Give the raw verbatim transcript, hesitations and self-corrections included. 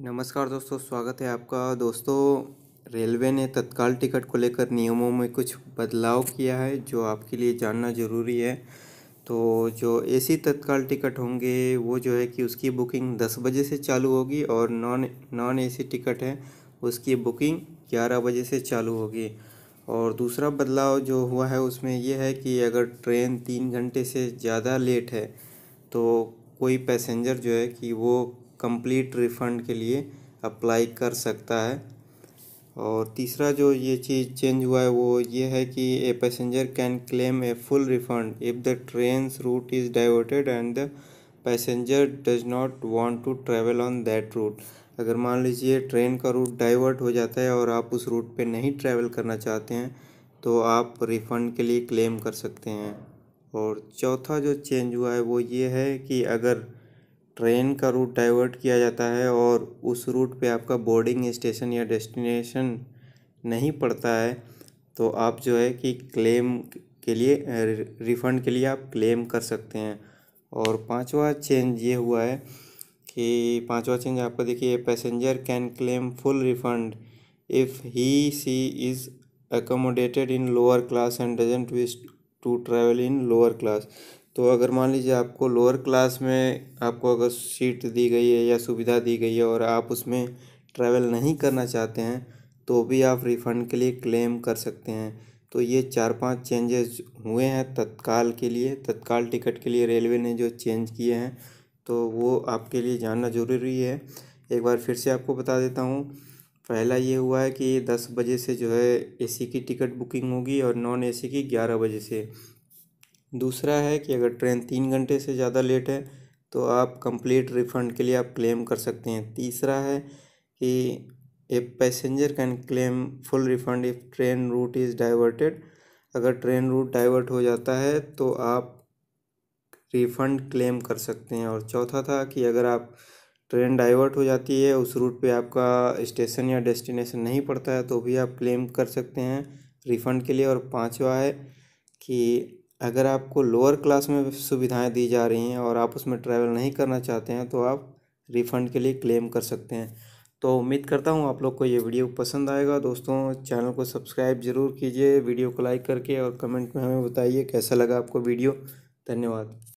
नमस्कार दोस्तों, स्वागत है आपका। दोस्तों, रेलवे ने तत्काल टिकट को लेकर नियमों में कुछ बदलाव किया है जो आपके लिए जानना ज़रूरी है। तो जो एसी तत्काल टिकट होंगे वो जो है कि उसकी बुकिंग दस बजे से चालू होगी और नॉन नॉन एसी टिकट है उसकी बुकिंग ग्यारह बजे से चालू होगी। और दूसरा बदलाव जो हुआ है उसमें यह है कि अगर ट्रेन तीन घंटे से ज़्यादा लेट है तो कोई पैसेंजर जो है कि वो कंप्लीट रिफ़ंड के लिए अप्लाई कर सकता है। और तीसरा जो ये चीज़ चेंज हुआ है वो ये है कि a passenger can claim a full refund if the train's route is diverted and the passenger does not want to travel on that route. अगर मान लीजिए ट्रेन का रूट डाइवर्ट हो जाता है और आप उस रूट पे नहीं ट्रैवल करना चाहते हैं तो आप रिफ़ंड के लिए क्लेम कर सकते हैं। और चौथा जो चेंज हुआ है वो ये है कि अगर ट्रेन का रूट डाइवर्ट किया जाता है और उस रूट पे आपका बोर्डिंग स्टेशन या डेस्टिनेशन नहीं पड़ता है तो आप जो है कि क्लेम के लिए रिफ़ंड के लिए आप क्लेम कर सकते हैं। और पांचवा चेंज ये हुआ है कि पांचवा चेंज आपका देखिए, passenger can claim full refund if he she is accommodated in lower class and doesn't wish to travel in lower class. तो अगर मान लीजिए आपको लोअर क्लास में आपको अगर सीट दी गई है या सुविधा दी गई है और आप उसमें ट्रैवल नहीं करना चाहते हैं तो भी आप रिफ़ंड के लिए क्लेम कर सकते हैं। तो ये चार पांच चेंजेस हुए हैं तत्काल के लिए, तत्काल टिकट के लिए रेलवे ने जो चेंज किए हैं तो वो आपके लिए जानना ज़रूरी है। एक बार फिर से आपको बता देता हूँ। पहला ये हुआ है कि दस बजे से जो है एसी की टिकट बुकिंग होगी और नॉन एसी की ग्यारह बजे से। दूसरा है कि अगर ट्रेन तीन घंटे से ज़्यादा लेट है तो आप कंप्लीट रिफ़ंड के लिए आप क्लेम कर सकते हैं। तीसरा है कि a passenger can claim full refund if train route is diverted. अगर ट्रेन रूट डाइवर्ट हो जाता है तो आप रिफ़ंड क्लेम कर सकते हैं। और चौथा था कि अगर आप ट्रेन डाइवर्ट हो जाती है, उस रूट पे आपका स्टेशन या डेस्टिनेशन नहीं पड़ता है तो भी आप क्लेम कर सकते हैं रिफ़ंड के लिए। और पांचवा है कि अगर आपको लोअर क्लास में सुविधाएं दी जा रही हैं और आप उसमें ट्रैवल नहीं करना चाहते हैं तो आप रिफ़ंड के लिए क्लेम कर सकते हैं। तो उम्मीद करता हूँ आप लोग को ये वीडियो पसंद आएगा। दोस्तों, चैनल को सब्सक्राइब ज़रूर कीजिए, वीडियो को लाइक करके, और कमेंट में हमें बताइए कैसा लगा आपको वीडियो। धन्यवाद।